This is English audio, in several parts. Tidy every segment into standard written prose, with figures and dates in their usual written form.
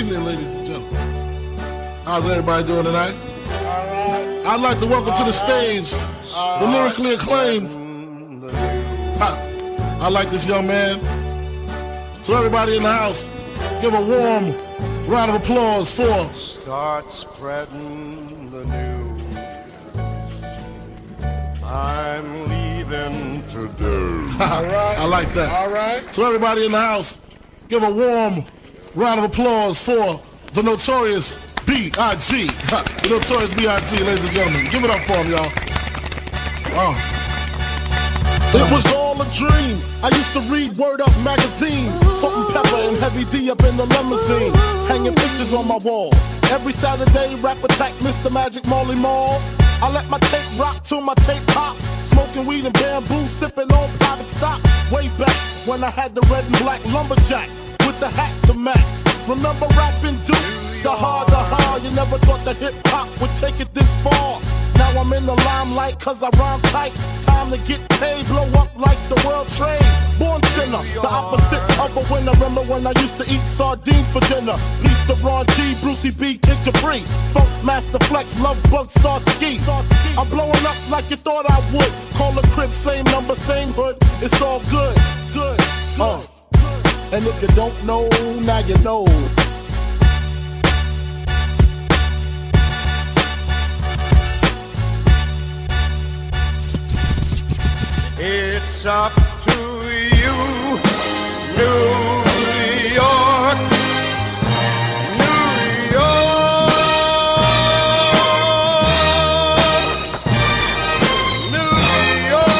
evening, ladies and gentlemen. How's everybody doing tonight? I'd like to welcome to the stage the lyrically acclaimed. I like this young man. So everybody in the house, give a warm round of applause for. Start spreading the news. I'm leaving today. I like that. All right. So everybody in the house, give a warm round of applause for the Notorious B.I.G. The Notorious B.I.G., ladies and gentlemen. Give it up for him, y'all. Oh. It was all a dream. I used to read Word Up magazine. Salt-N-Pepa and Heavy D up in the limousine, hanging pictures on my wall. Every Saturday, Rap Attack, Mr. Magic, Marley Marl. I let my tape rock till my tape pop. Smoking weed and bamboo, sipping on private stock. Way back when I had the red and black lumberjack with the hat to match. Remember rapping Duke? The hard, you never thought that hip-hop would take it this far. Now I'm in the limelight cause I rhyme tight. Time to get paid, blow up like the world trade. Born sinner, the opposite of a winner. Remember when I used to eat sardines for dinner? Peace to Ron G, Brucey B, Kid Capri, Funk Master Flex, Love Bug, Star Ski. I'm blowing up like you thought I would. Call the crib, same number, same hood. It's all good, good. And if you don't know, now you know. It's up to you, New York, New York, New York.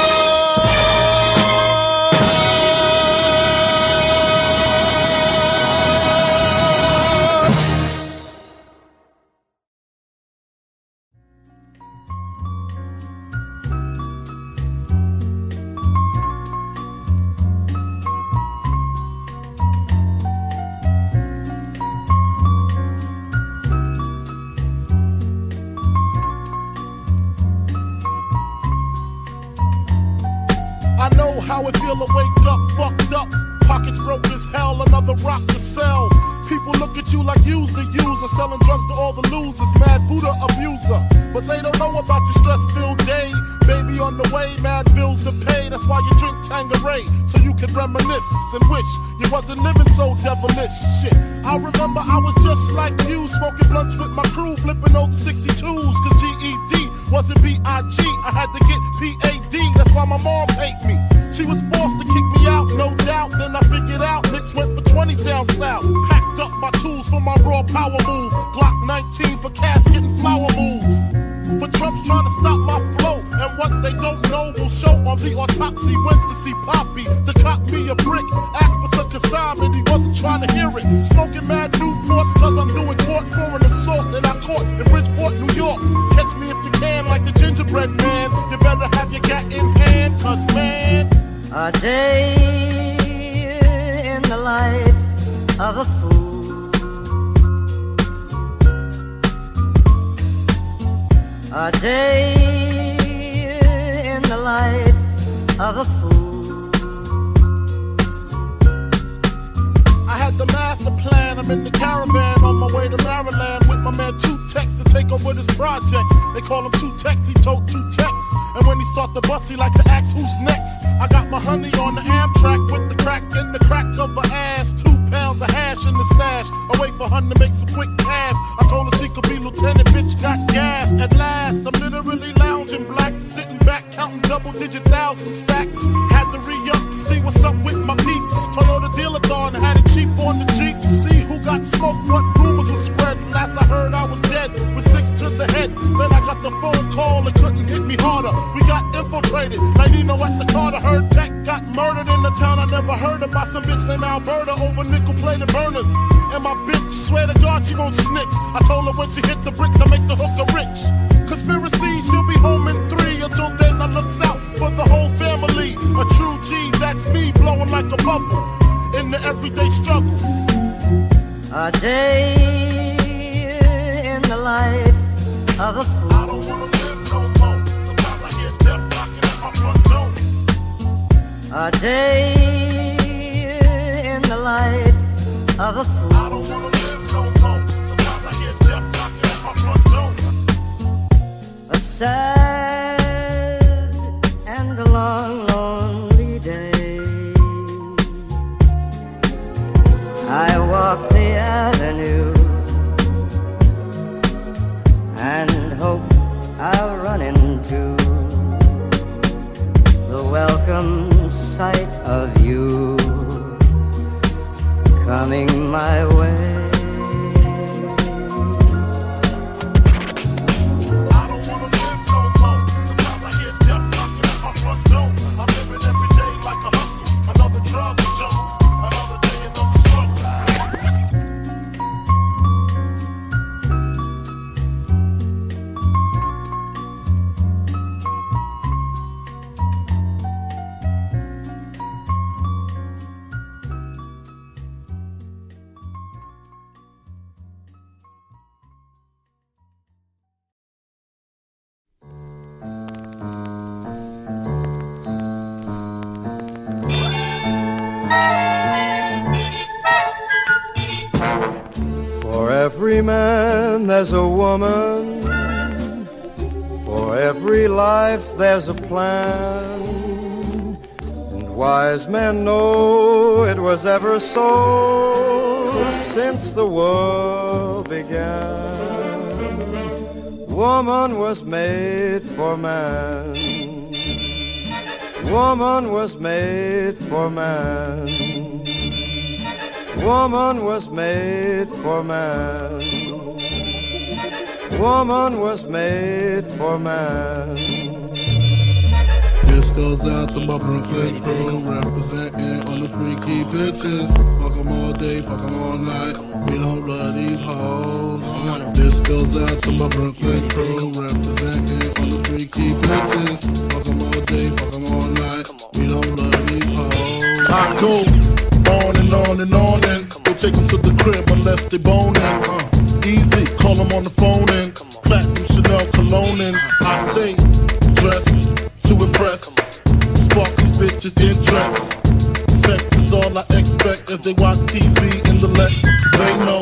I know how it feel to wake up, fucked up. Pockets broke as hell, another rock to sell. People look at you like you's the user, selling drugs to all the losers, mad Buddha abuser. But they don't know about your stress-filled day. Baby on the way, mad bills to pay. That's why you drink Tanqueray, so you can reminisce and wish you wasn't living so devilish. Shit, I remember I was just like you, smoking blunts with my crew, flipping those 62s, cause GED wasn't B.I.G. I had to get P.A.D. That's why my mom hate me. She was forced to kick me out, no doubt. Then I figured out Knicks went for 20 down south. Packed up my tools for my raw power move. Glock 19 for casket and flower moves. But Trump's trying to stop my flow, and what they don't know will show on the autopsy. Went to see Poppy to cop me a brick. Asked for some consignment, he wasn't trying to hear it. Smoking mad Newports cause I'm doing court for an assault that I caught in Bridgeport, New York. Catch me if you can like the gingerbread man. You better have your gat in hand, cause man, a day in the life of a fool. A day in the life of a fool. I had the master plan. I'm in the caravan on my way to Maryland with my man Two Tex to take over this project. They call him Two Tex, he told Two Tex. And when he start the bus, he like to ask who's next. I got my honey on the Amtrak with the crack in the crack of her ass. 2 pounds of hash in the stash. I wait for her to make some quick cash. I told her she could be lieutenant, bitch got gas. At last, I'm literally lounging black, sitting back, counting double-digit thousand stacks. Had to re-up to see what's up with my peeps. Toyota dealer-thon had it cheap on the Jeep. See who got smoked, what rumors were spread. Last I heard I was dead with 6 to the head. Then I got the phone call, it couldn't hit me harder. We got infiltrated, like Nino at the Carter. Heard Tech got murdered in the town I never heard of by some bitch named Alberta over nickel-plated burners. And my bitch, swear to God she won't snitch. I told her when she hit the bricks I make the hooker rich. Conspiracy, she'll be home in 3. Until then I looks out for the whole family. A true G, that's me blowing like a bubble in the everyday struggle. A day in the life of a fool. I don't wanna live no more. Sometimes I hear death knocking at my front door. A day in the life of a fool. I don't wanna live no more. and hope I'll run into the welcome sight of you coming my way. For every man there's a woman, for every life there's a plan, and wise men know it was ever so since the world began. Woman was made for man, woman was made for man, woman was made for man, woman was made for man. This goes out to my Brooklyn crew, representing on the freaky bitches. Fuck 'em all day, fuck 'em all night, we don't love these hoes. This goes out to my Brooklyn crew, representing on the freaky bitches. Fuck 'em all day, fuck 'em all night, we don't love these hoes. I go on and on and on and go take them to the crib unless they boning. Easy, call them on the phone and platinum Chanel cologne and I stay dressed to impress, spark these bitches' interest. Sex is all I expect as they watch TV in the Lex. They know,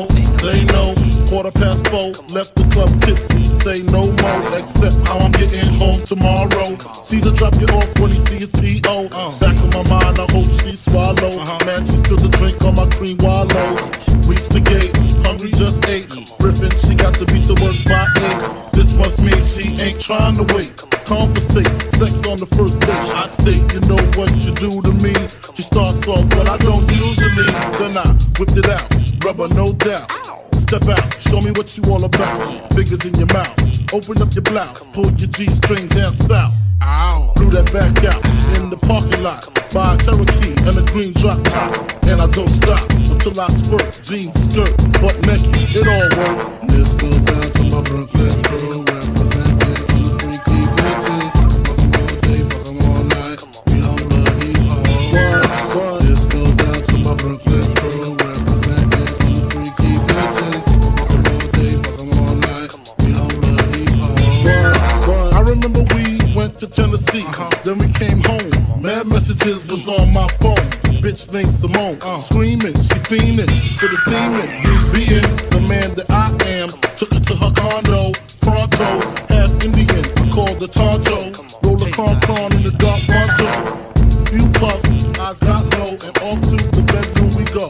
4:15, left the club tipsy, say no more, except how I'm getting home tomorrow. Caesar drop you off when he sees P.O. Back in my mind, I hope she swallow. Man, she spilled the drink on my cream wallow. Reach the gate, hungry just ate. Riffin', she got to be to work by 8. This must mean she ain't trying to wait. Conversate, sex on the first date. I state, you know what you do to me. She starts off, but I don't usually. Then I whipped it out, rubber no doubt. Step out, show me what you all about. Fingers in your mouth, open up your blouse, pull your G-string down south. Ow. Blew that back out in the parking lot. Buy a Cherokee and a green drop top. And I don't stop until I squirt. Jeans, skirt, butt naked, it all work. This goes out to my Brooklyn crew, representing on the freaky bitches. Fuck 'em all day, fuck 'em all night, we don't love these hoes. This goes out to my Brooklyn crew, representing on the freaky bitches. Fuck 'em all day, fuck 'em all night, we don't love these hoes. I remember we went to Tennessee, then we came home. Mad messages was on my phone. Bitch named Simone, screaming, she fiending for the semen. Me being the man that I am, took her to her condo, pronto, half Indian, I called the Tonto. Roll a con in the dark Ronto. Few puffs, eyes got low, and off to the bedroom we go.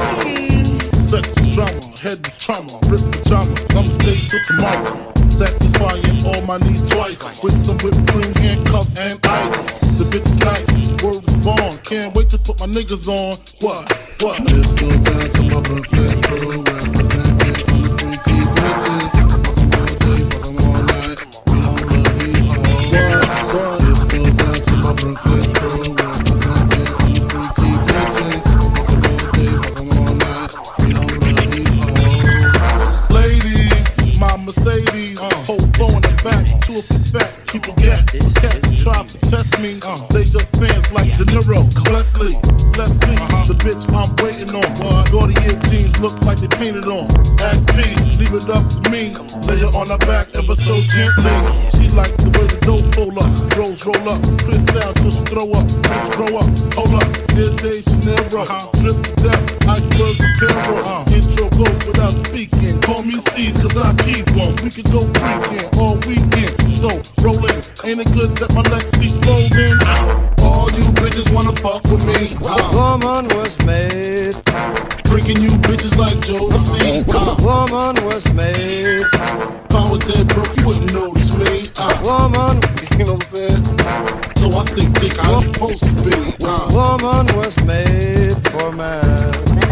Sex is drama, head is trauma, rip pajamas, I'ma stay till tomorrow. Satisfying all my needs twice, with some whipped cream, handcuffs, and ice. The bitch is nice, word is born, can't wait to put my niggas on. What? This goes out to my Brooklyn crew, representing on the freaky bitches. Fuck 'em all day, fuck 'em all night, we don't love these hoes. This goes out to my Brooklyn crew, representing on the freaky bitches. Fuck 'em all day, fuck 'em all night, we don't love these hoes. Ladies, my Mercedes, hold phone in the back, two of the fat, people get cats try to test me. They just fans like De Niro, Leslie. Let's see the bitch I'm waiting on. Gaudier jeans look like they painted on. Ask P, leave it up to me. Lay her on her back ever so gently. She like the way the dough fold up, rolls roll up, crystal just throw up, bitch grow up, hold up. Dear De Janeiro, drip to death, iceberg apparel. Intro goes without speaking. Call me C's 'cause I keep one. We could go freaking all weekend. So rollin', ain't it good that my legs keep folding? All you bitches wanna fuck with me. Woman was made, Freaking you bitches like Joe. woman was made, Powers that broke, you wouldn't notice me. Woman, you know what I'm saying? So I think how it's supposed to be. Woman was made for man.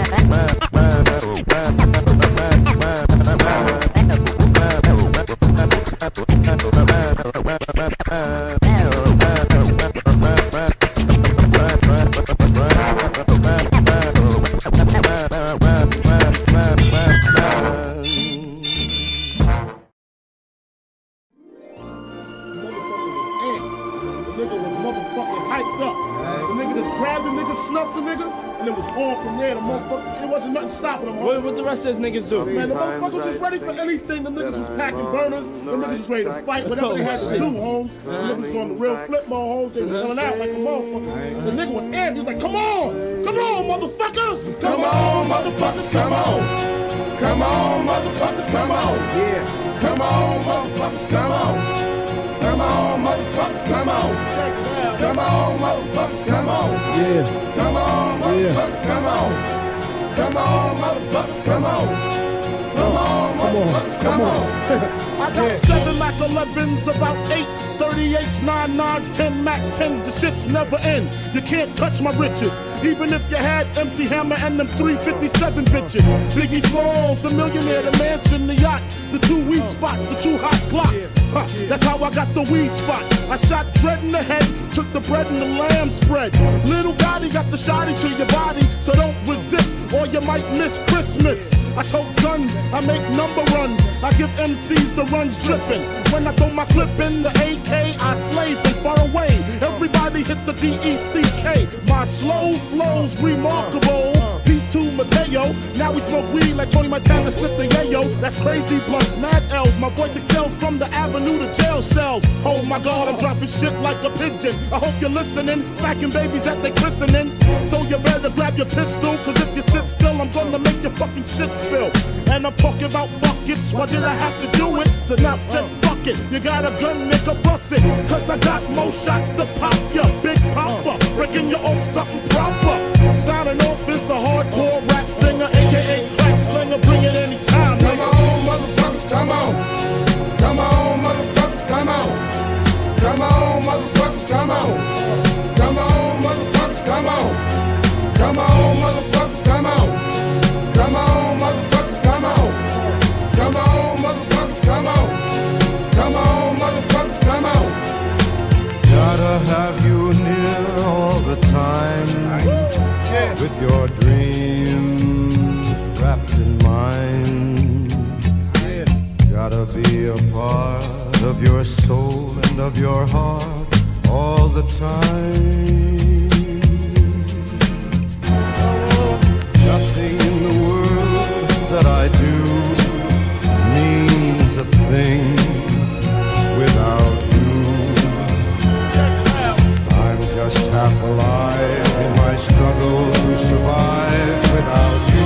Nigga was motherfucking hyped up. The nigga just grabbed the nigga, snuffed the nigga, and it was on from there. The motherfucker, it wasn't nothing stopping them. What the rest of these niggas do? Man, the motherfuckers was ready for anything. The niggas was packing burners. The niggas was ready to fight. Whatever they had to do, Holmes. The niggas was on the real flip mode, Holmes. They was coming out like a motherfucker. The nigga was amped. He was like, come on, motherfucker. Come on, motherfuckers, come on. Come on, motherfuckers, come on. Yeah. Come on, motherfuckers, come on. Come on, motherfuckers, come on. Check it out. Come on, motherfuckers, come on. Yeah. Come on, motherfuckers, come on. Come on, motherfuckers, come on. Come on, motherfuckers, come on. I got 7 Mac 11s, about 8 38s, 9 9s, 10 Mac 10s. The shits never end. You can't touch my riches. Even if you had MC Hammer and them 357 bitches. Biggie Smalls, the millionaire, the mansion, the yacht, the 2 weed spots, the 2 hot clocks. That's how I got the weed spot. I shot Dread in the head, took the bread and the lamb spread. Little Gotti got the shotty to your body, so don't resist or you might miss Christmas. I tote guns, I make number runs. I give MCs the runs dripping. When I throw my clip in the AK, I slay from far away. Everybody hit the DECK. My slow flow's remarkable. Peace to Mateo. Now we smoke weed like Tony Montana sniff the yayo. That's crazy blunts, mad elves. My voice excels from the avenue to jail cells. Oh my God, I'm dropping shit like a pigeon. I hope you're listening, smacking babies at their christening. So you better grab your pistol, cause if you sit still, I'm gonna make your fucking shit spill. And I'm talking about buckets, why did I have to do it? So now said fuck it, you got a gun, nigga, bust it. Cause I got more shots to pop ya, Big Papa, breaking you off something proper. Signing off is the hardcore rap singer, aka crack slinger, bring it anytime. Come on, motherfuckers, come on. Come on, motherfuckers, come on. Come on, motherfuckers, come on. Come on, motherfuckers, come on. Come on, motherfuckers, come on. Come on, motherfuckers, come on. Come on, motherfuckers, come on. Come on, motherfuckers, come on. gotta have you near all the time. With your dreams wrapped in mine. Gotta be a part of your soul and of your heart all the time. Nothing in the world that I do means a thing without you. I'm just half alive in my struggle to survive without you.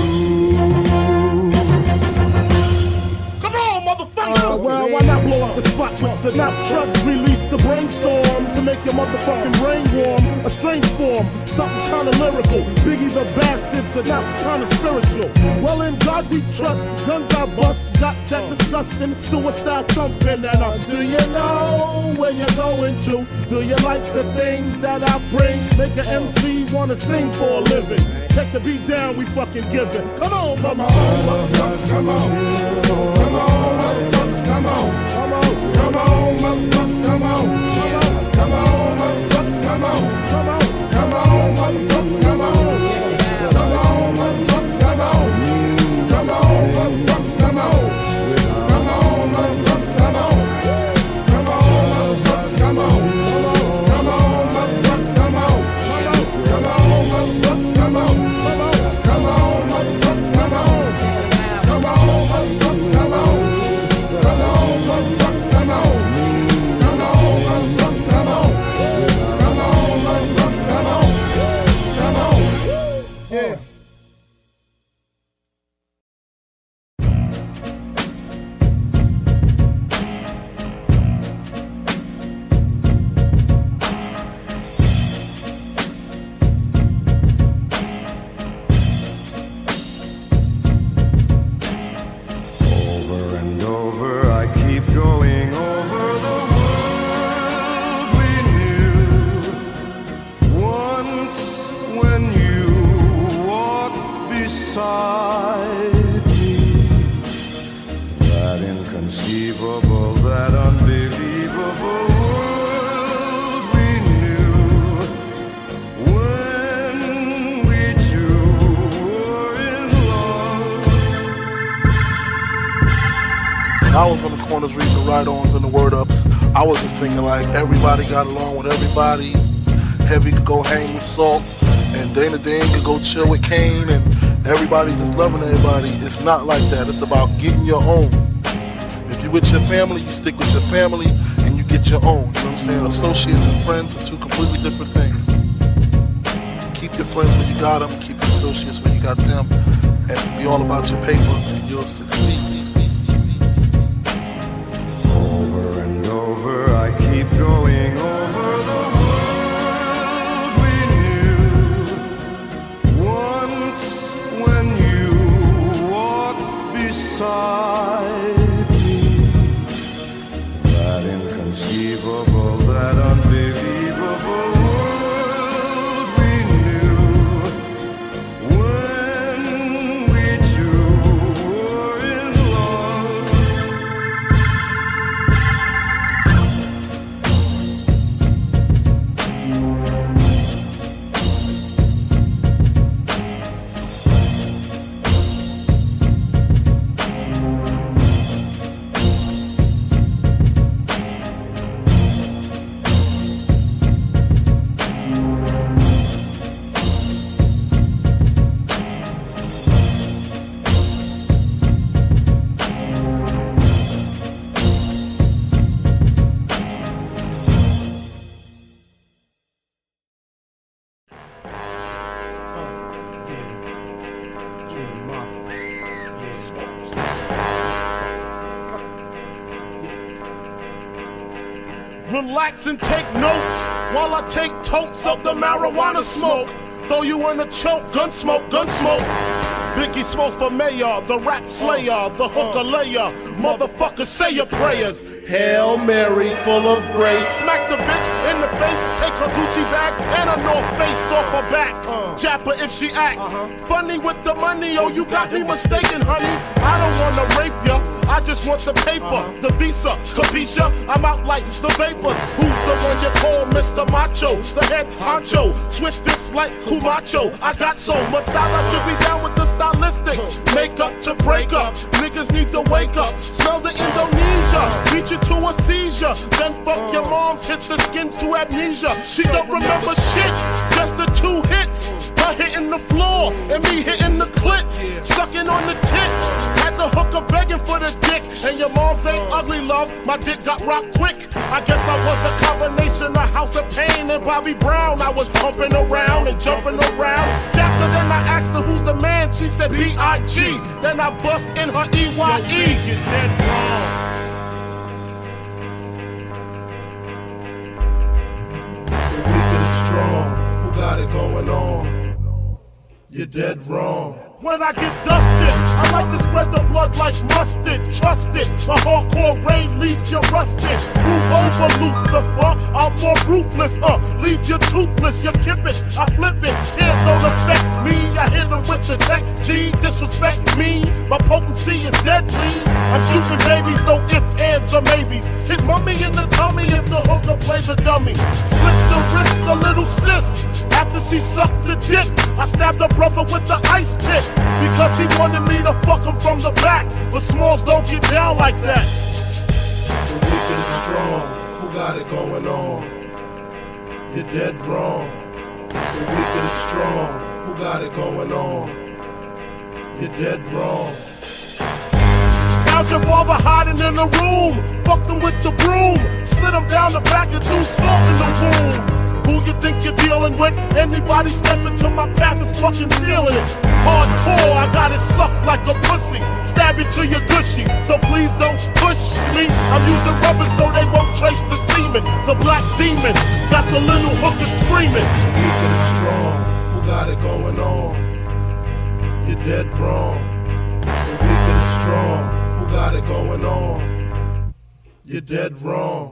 Well, why not blow up the spot with Sinatra? Release the brainstorm to make your motherfucking brain warm. A strange form, something kinda lyrical. Biggie the bastard, Sinap's kinda spiritual. Well, in God we trust, guns I bust. Got that disgusting suicide thumping. And do you know where you're going to? Do you like the things that I bring? Make an MC wanna sing for a living. Check the beat down, we fucking give it. Come on, motherfuckers, come on. Come on, motherfuckers, come on. Come on, come on, motherfuckers, come on. Come on, motherfuckers, come on. Come on, come on, motherfuckers, come on. Come on, motherfuckers, come on. Come on, motherfuckers, come on. Come on, motherfuckers, come on. Come on, motherfuckers, come on. Come on, motherfuckers, come on. Come on, motherfuckers, come on. Come on, motherfuckers, come on. Come on, motherfuckers, come on. Come on, motherfuckers, come on. ride-ons and the word-ups. I was just thinking like everybody got along with everybody. Heavy could go hang with Salt, and Dana Dane could go chill with Kane, and everybody's just loving everybody. It's not like that. It's about getting your own. If you're with your family, you stick with your family, and you get your own. You know what I'm saying? Associates and friends are two completely different things. Keep your friends when you got them, keep your associates when you got them, and be all about your paper, and you'll succeed. Over and over, I keep going over the world we knew. Once when you walked beside me, that inconceivable, that unbelievable world we knew. When we two were in love. Relax and take notes while I take totes of the marijuana smoke. Throw you in a choke, gun smoke, gun smoke. Biggie Smalls for mayor, the rap slayer, the hooker layer. Motherfucker, say your prayers. Hail Mary, full of grace. Smack the bitch in the face, take her Gucci bag and a North Face off her back. Jap her if she act funny with the money. Oh, you got me mistaken, honey. I don't wanna rape ya, I just want the paper, the visa, capisha. I'm out like the vapors. Who's the one you call Mr. Macho? The head honcho, swift fist like Kumacho. I got so much style, I should be down with the stylistics. Make up to break up, niggas need to wake up. Smell the Indonesia, beat you to a seizure. Then fuck your moms, hit the skins to amnesia. She don't remember shit, just the 2 hits. Her hitting the floor and me hitting the clits. Sucking on the tits, had the hooker begging for the dick. And your moms ain't ugly, love, my dick got rocked quick. I guess I was a combination of House of Pain and Bobby Brown. I was humping around and jumping around. After then I asked her who's the man, she said B.I.G. Then I bust in her E.Y.E. You're dead wrong. The wicked is strong, who got it going on? You're dead wrong. When I get dusted, I like to spread the blood like mustard. Trust it, my hardcore rain leaves you rusted. Move over, Lucifer, I'm more ruthless. Leave you toothless, you kip it, I flip it. Tears don't affect me, I hit them with the tech. G, disrespect me, my potency is deadly. I'm shooting babies, no ifs, ands, or maybes. Hit mummy in the tummy if the hooker plays a dummy. Slip the wrist, a little sis. After she sucked the dick, I stabbed her brother with the ice pick. Because he wanted me to fuck him from the back. But Smalls don't get down like that. The wicked is strong, who got it going on? You're dead wrong. The wicked is strong, who got it going on? You're dead wrong. Found your father hiding in the room. Fucked him with the broom. Slid him down the back and threw salt in the wound. Who you think you're dealing with? Anybody stepping to my path is fucking feeling it. Hardcore, I got it sucked like a pussy. Stab it to your gushy, so please don't push me. I'm using rubber so they won't trace the semen. The black demon got the little hooker screaming. Wicked is strong, who got it going on? You're dead wrong. The wicked is strong, who got it going on? You're dead wrong.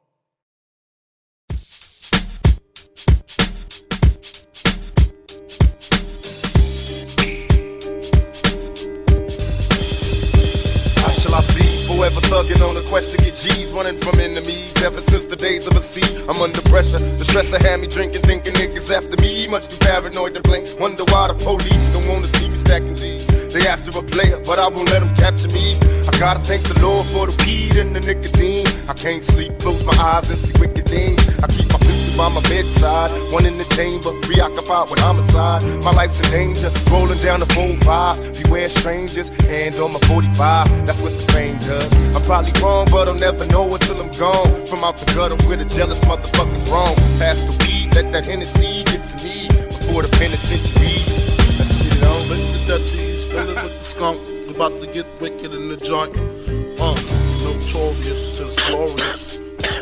Forever thugging on a quest to get G's, running from enemies ever since the days of a sea. I'm under pressure, the stressor had me drinking, thinking niggas after me. Much too paranoid to blink, wonder why the police don't wanna see me stacking G's. They after a player, but I won't let them capture me. I gotta thank the Lord for the weed and the nicotine. I can't sleep, close my eyes and see wicked things. I keep my pistol by my bedside, one in the chamber, preoccupied with homicide. My life's in danger, rolling down the 4-5. Beware strangers, hand on my 45. That's what the fame does. I'm probably wrong, but I'll never know until I'm gone. From out the gutter where the jealous motherfuckers roam. Pass the weed, let that Hennessy get to me before the penitentiary. Let's get it on. Split the Dutchies, fill it with the skunk. We about to get wicked in the joint. Notorious is glorious.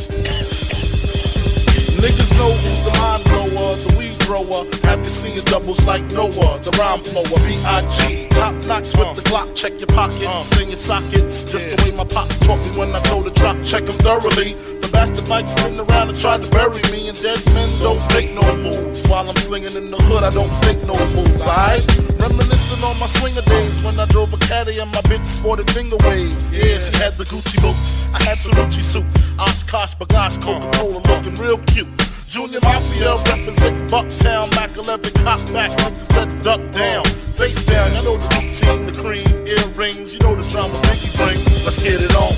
Niggas know who's the mind blower, the weed grower. Have you seen doubles like Noah, the rhyme flower, B.I.G. Top notch with the Glock, check your pockets, in your sockets. Just the way my pops taught me when I go to drop, check them thoroughly. The bastard might spin around and try to bury me, and dead men don't make no moves. While I'm slinging in the hood, I don't fake no moves, alright? Reminiscing on my swinger days when I drove a caddy and my bitch sported finger waves. Yeah, she had the Gucci boots, I had Salucci suits, Oshkosh, Bagash, Coca-Cola looking real cute. Junior Mafia represent Bucktown, Mac 11, cop back, niggas better duck down. Face down, you know the routine, the cream, earrings, you know the drama Biggie bring. Let's get it on.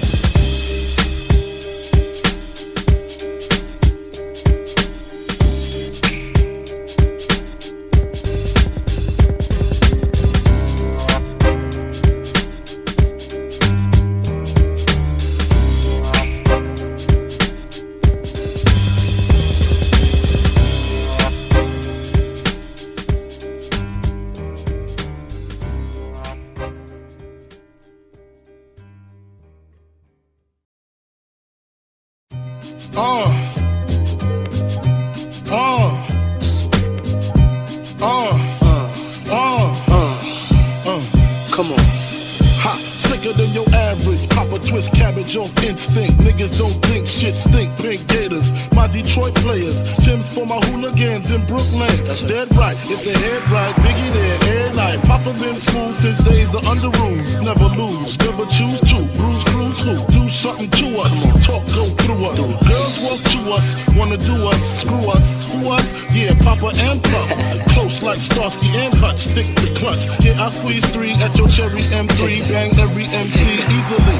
Come on. Ha, sicker than your average. Papa twist cabbage off instinct. Niggas don't think shit stink. Pink Gators, my Detroit players. Tim's for my hooligans in Brooklyn. That's dead right. If they head right, Biggie there, air night. Papa been smooth since days of under rules. Never lose, never choose to. Bruise, cruise, who? Do something to us. Talk, go through us. Girls walk to us, wanna do us, screw us. Who us? Yeah, Papa and Pup. Close like Starsky and Hutch. Stick the clutch. Yeah, I squeeze 3 at your cherry M3. Bang every MC easily.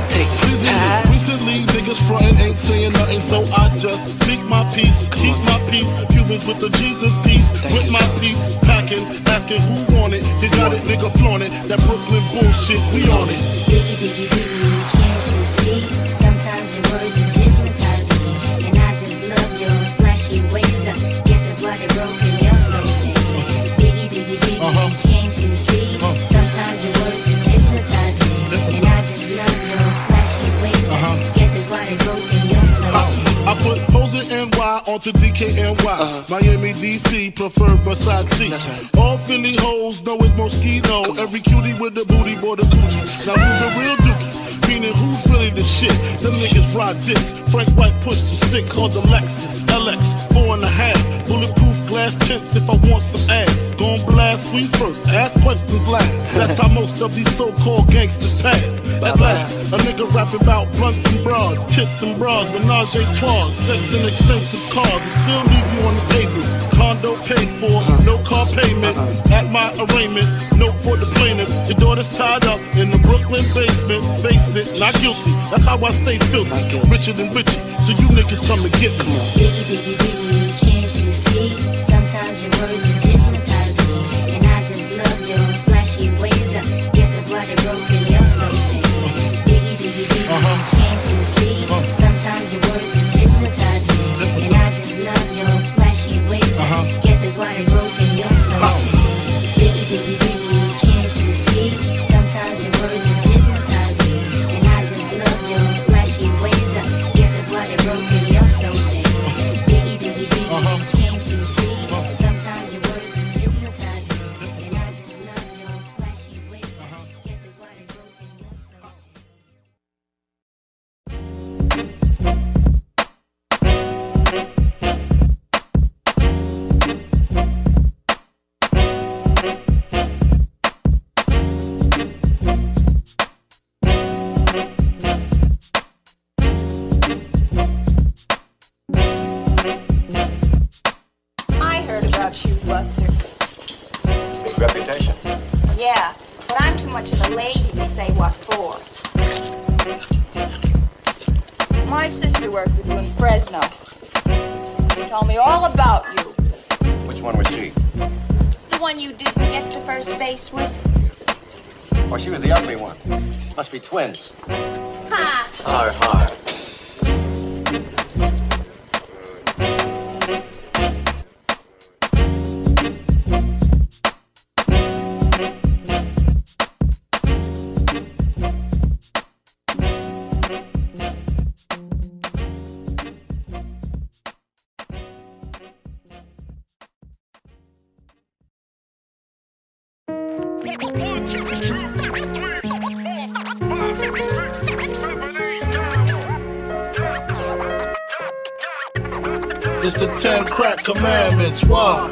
Recently, niggas frontin' ain't saying nothing, so I just speak my peace, keep my peace. Cubans with the Jesus peace, with my peace, packing, asking who want it. You got it, nigga, flaunt it. That Brooklyn bullshit, we on it. Biggie, biggie, biggie, can't you see? Sometimes your words just hypnotize me, and I just love your flashy ways. Guess that's why they're broken, you're so big. Biggie, biggie, biggie, can't you see? Sometimes your words just hypnotize me, and I just love your flashy ways. Guess that's why they're broken, you're so big. I put Poser NY onto DKNY. Miami, DC, prefer Versace. Right. All Philly hoes know it's Moschino. Every cutie with the booty, boy, the coochie. Now who's the real dookie? Meaning who's really the shit? Them niggas ride dicks. Frank White pushed the 6 called the Lexus LX 4.5. Bulletproof glass tints if I want some ass. Gon' blast squeeze first, ask questions last. That's how most of these so-called gangsters pass. At last, a nigga rapping about blunts and bras, tits and bras, menage a trois, sex and expensive cars, and still leave you on the pavement. Condo paid for, no car payment. At my arraignment, note for the plaintiff. Your daughter's tied up in the Brooklyn basement. Face it, not guilty. That's how I stay filthy. Richer than Richie, so you niggas come and get me. Biggie, biggie, biggie, can't you see? Sometimes your words just hypnotize me, and I just love your flashy ways. Guess that's why they're broken, you're so big. Biggie, biggie, biggie, can't you see? Sometimes your words just hypnotize me, and I just love your flashy ways. Guess that's why they're broken, you're so big. Biggie, biggie, biggie, can't you see? Sometimes your words just hypnotize me, and I just love your flashy ways. Guess that's why they're broken, you're so big. Biggie, biggie, biggie, can't you see? Sometimes your words just hypnotize me, and I just love your flashy ways. Guess that's why they're broken, you're so big. you in Fresno. Tell me all about you. Which one was she? The one you didn't get to first base with. Oh, she was the ugly one. Must be twins. Ha! Har, har. It's the 10 crack commandments. Why?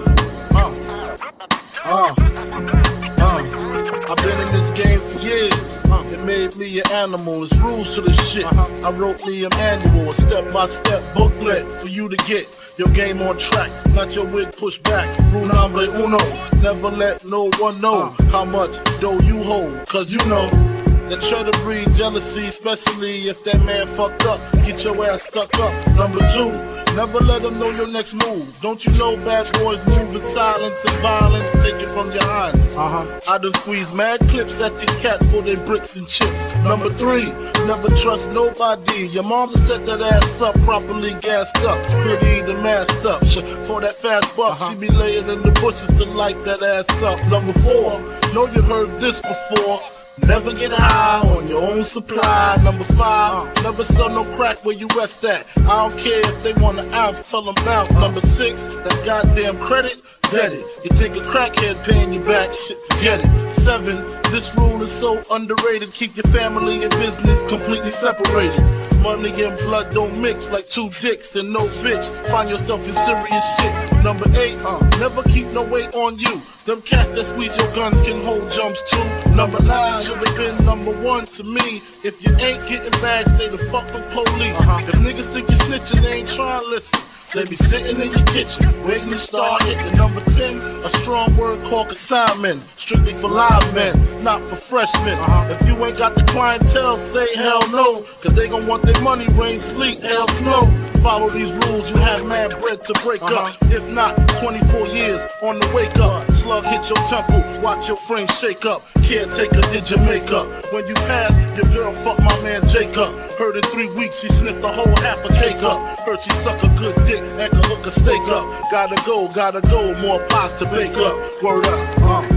I've been in this game for years. It made me an animal. It's rules to the shit. I wrote me a manual, a step-by-step booklet for you to get your game on track. Not your wig pushed back. Rule number uno. Never let no one know how much dough you hold. Cause you know that try to breed jealousy, especially if that man fucked up. Get your ass stuck up. Number 2, never let them know your next move. Don't you know bad boys move in silence and violence? Take it from your highness. I done squeeze mad clips at these cats for their bricks and chips. Number 3, never trust nobody. Your mom's set that ass up, properly gassed up, hoodie the masked up. For that fast buck, she be laying in the bushes to light that ass up. Number 4, know you heard this before. Never get high on your own supply. Number 5, never sell no crack where you rest at. I don't care if they want an ounce, tell them bounce. Number 6, that goddamn credit, get it. You think a crackhead paying you back, shit, forget it. 7, this rule is so underrated. Keep your family and business completely separated. Money and blood don't mix like 2 dicks and no bitch. Find yourself in serious shit. Number 8, never keep no weight on you. Them cats that squeeze your guns can hold jumps too. Number 9 should have been number 1 to me. If you ain't getting back, stay the fuck from police. If niggas think you snitching, they ain't trying to listen. They be sitting in your kitchen, waiting to start hitting. Number 10, a strong word called consignment. Strictly for live men, not for freshmen. If you ain't got the clientele, say hell no. Cause they gon' want their money, rain, sleet, hell, snow. Follow these rules, you have mad bread to break up. If not, 24 years on the wake up. Slug hit your temple, watch your frame shake up. Caretaker did your makeup. When you pass, your girl fucked my man Jacob. Heard in 3 weeks she sniffed a whole half a cake up. Heard she suck a good dick and can hook a steak up. Gotta go, more pies to bake up. Word up,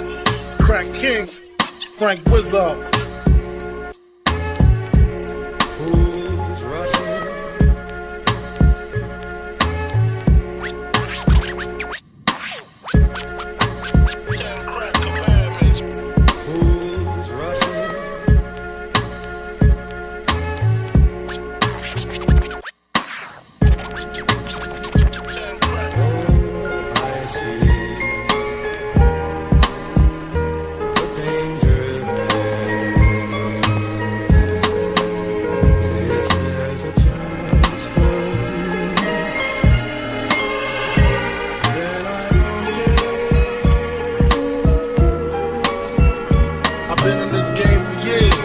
Crack King, Frank Wizard. Fools rushing. Fools rushing. I see the danger there. If there's a chance for me, then I don't care. I've been in this game for years.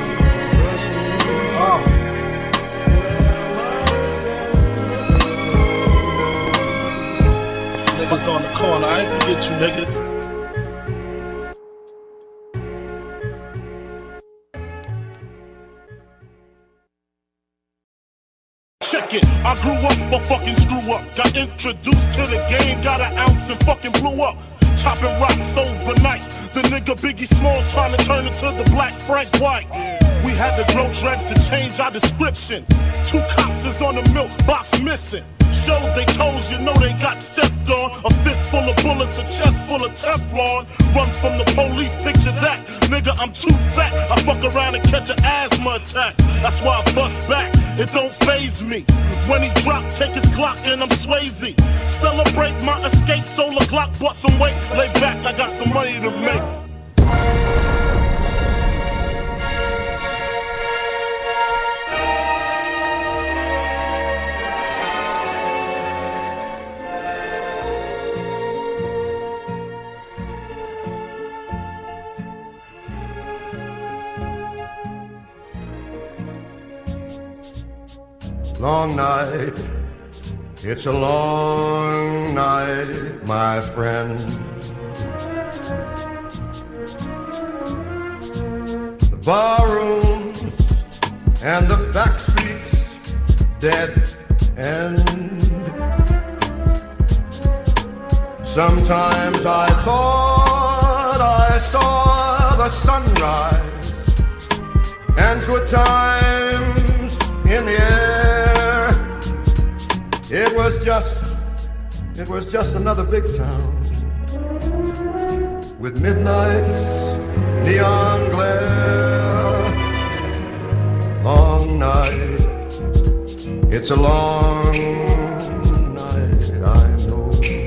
Niggas on the corner, I ain't forget you niggas. Check it, I grew up a fucking screw up. Got introduced to the game, got an ounce and fucking blew up. Chopping rocks overnight. The nigga Biggie Smalls trying to turn into the Black Frank White. We had to grow dreads to change our description. 2 cops is on the milk box missing. Showed they toes, you know they got stepped on. A fist full of bullets, a chest full of Teflon. Run from the police, picture that. Nigga, I'm too fat. I fuck around and catch an asthma attack. That's why I bust back, it don't faze me. When he drop, take his Glock and I'm Swayze. Celebrate my escape, solar Glock, bought some weight. Lay back, I got some money to make. long night. It's a long night, my friend. The barrooms and the back streets dead end. Sometimes I thought I saw the sunrise and good times in the air. It was just another big town with midnight's neon glare. Long night, it's a long night, I know.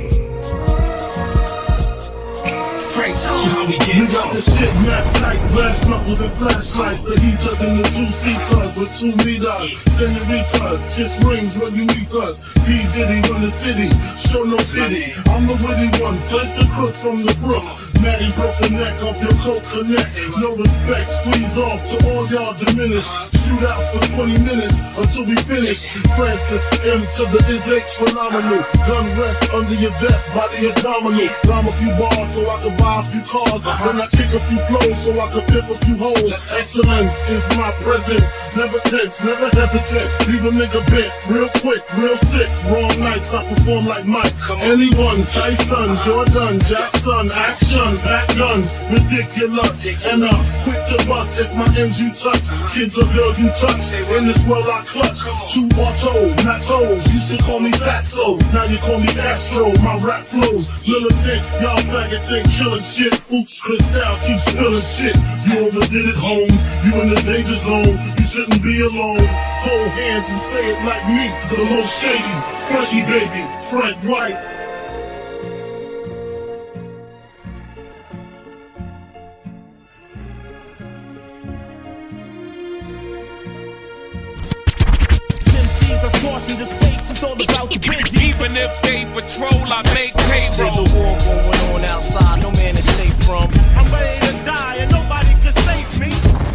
Frank, tell him how we get. We got this shit mapped tight, glass knuckles and flashlights. The heaters and the two-seaters with 2 meters. Senoritas, kiss rings when you meet us. P. Diddy from the city, show no pity. I'm the witty one, flank the crook from the brook. Maddie broke the neck off your coat connect. No respect, squeeze off to all y'all diminished. Shootouts for 20 minutes until we finish. Francis M to the Is-H phenomenal. Gun rest under your vest, body abdominal. Rhyme a few bars so I can buy a few cars. Then I kick a few flows so I can pimp a few hoes. Excellence is my presence. Never tense, never hesitant. Leave a nigga bent, real quick, real sick. Wrong nights, I perform like Mike. Anyone, Tyson, Jordan, Jackson, action, back guns, ridiculous. And quick to bust if my ends you touch. Kids or girl you touch. In this world I clutch. 2 auto, not toes. Used to call me Fatso, now you call me Castro. My rap flows militant, y'all faggots ain't killing shit. Oops, Cristal keeps spilling shit. You overdid it, Holmes. You in the danger zone. You shouldn't be alone. Hold hands and say it like me, the most shady. Frankie baby, Frank White. Even if they patrol, I make payroll. There's a war going on outside, no man is safe from. I'm ready to die and nobody can save me.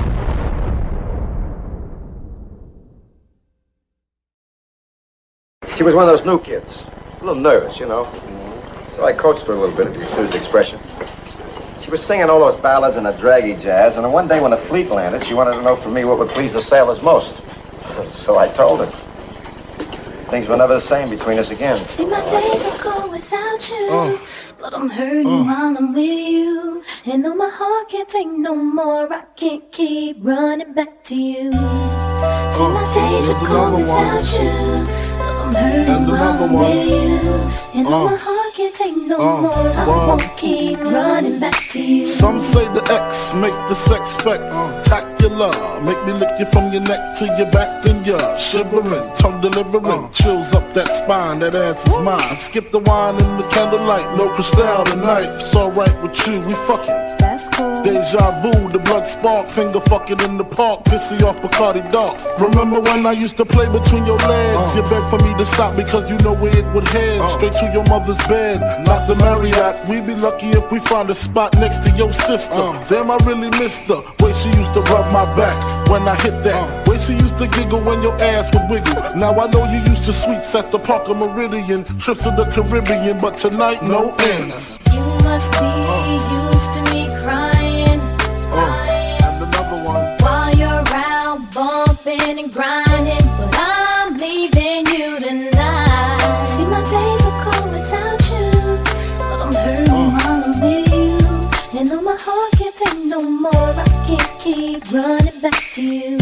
She was one of those new kids. A little nervous, you know. So I coached her a little bit, if you excuse the expression. She was singing all those ballads and a draggy jazz, and then one day when the fleet landed, she wanted to know from me what would please the sailors most. So I told her. Things were never the same between us again. See, my days are gone without you, but I'm hurting while I'm with you. And though my heart can't take no more, I can't keep running back to you. See, my days are gone without you, but I'm hurting while I'm with you. And though my heart can't take no more, I won't keep running back to you. Some say the X make the sex spectacular. Make me lick you from your neck to your back and you're shivering, tongue delivering. Chills up that spine, that ass is mine. Skip the wine and the candlelight, no Cristal tonight. It's alright with you, we fucking. That's cool. Deja vu, the blood spark, finger fucking in the park, pissy off Bacardi Dark. Remember when I used to play between your legs? You begged for me to stop because you know where it would head. Straight to your mother's bed, not the Marriott. We'd be lucky if we find a spot next to your sister. Damn, I really missed her. Way she used to rub my back when I hit that. Way she used to giggle when your ass would wiggle. Now I know you used to sweets at the Parker Meridian, trips to the Caribbean, but tonight no ends. You must be used to me crying, And another one. while you're out bumping and grinding, but I'm leaving you tonight. See, my days are cold without you, but I'm hurting while I'm with you. And though my heart can't take no more, I can't keep running back to you.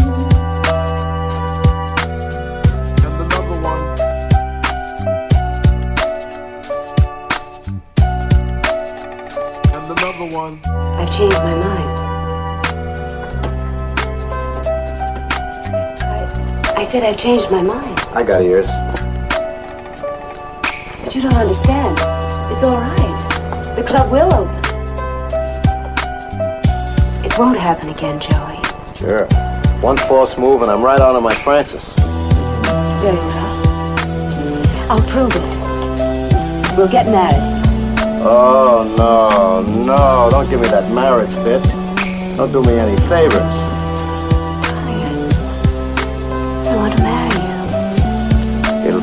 And another one. And another one. I've changed my mind. I said I've changed my mind. I got ears. But you don't understand. It's all right. The club will open. It won't happen again, Joey. Sure. One false move and I'm right on to my Francis. Very well. I'll prove it. We'll get married. Oh, no, no. Don't give me that marriage bit. Don't do me any favors. I want to marry you.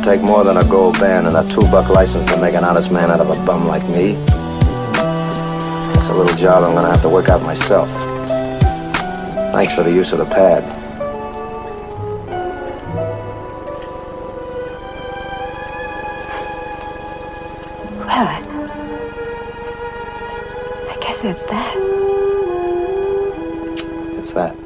Doesn't take more than a gold band and a $2 license to make an honest man out of a bum like me. That's a little job I'm gonna have to work out myself. Thanks for the use of the pad. Well, I guess it's that. It's that.